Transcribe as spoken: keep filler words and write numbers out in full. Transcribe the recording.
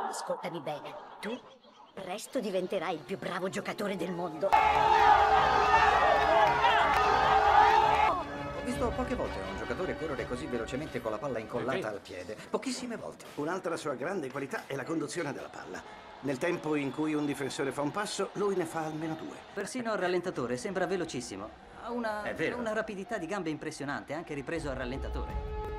Ascoltami bene, tu presto diventerai il più bravo giocatore del mondo. Ho visto poche volte un giocatore correre così velocemente con la palla incollata Okay. al piede. Pochissime volte. Un'altra sua grande qualità è la conduzione della palla. Nel tempo in cui un difensore fa un passo, lui ne fa almeno due. Persino al rallentatore sembra velocissimo. Ha una, È vero. una rapidità di gambe impressionante, anche ripreso al rallentatore.